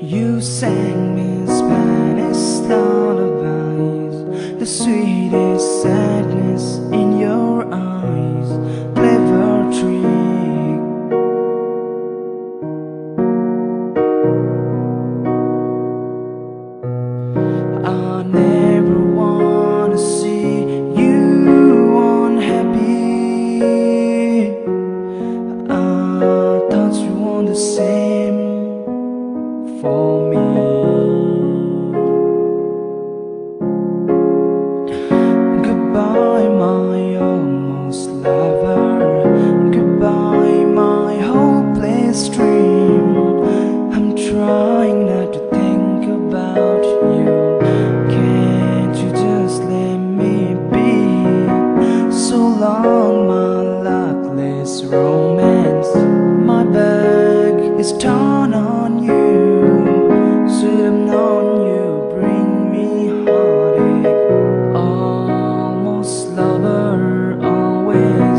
You sang me Spanish lullabies, the sweetest sadness in your eyes. Clever trick. I never wanna see you unhappy. I thought you want the same for me. Goodbye, my almost lover. Goodbye, my hopeless dream. I'm trying not to think about you. Can't you just let me be? So long, my luckless romance. My back is torn on you. Should have known you bring me heartache. Almost lover, always